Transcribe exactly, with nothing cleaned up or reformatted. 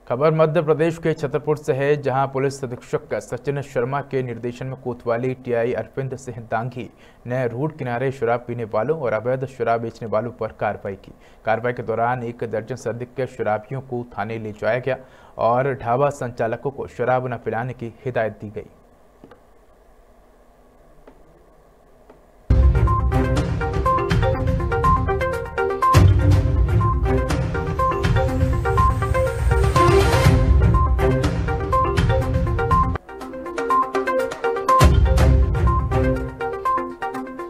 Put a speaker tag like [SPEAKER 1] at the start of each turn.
[SPEAKER 1] खबर मध्य प्रदेश के छतरपुर से है, जहां पुलिस अधीक्षक सचिन शर्मा के निर्देशन में कोतवाली टीआई अरविंद सिंह दांगी ने रोड किनारे शराब पीने वालों और अवैध शराब बेचने वालों पर कार्रवाई की। कार्रवाई के दौरान एक दर्जन से अधिक के शराबियों को थाने ले जाया गया और ढाबा संचालकों को शराब न पिलाने की हिदायत दी गई।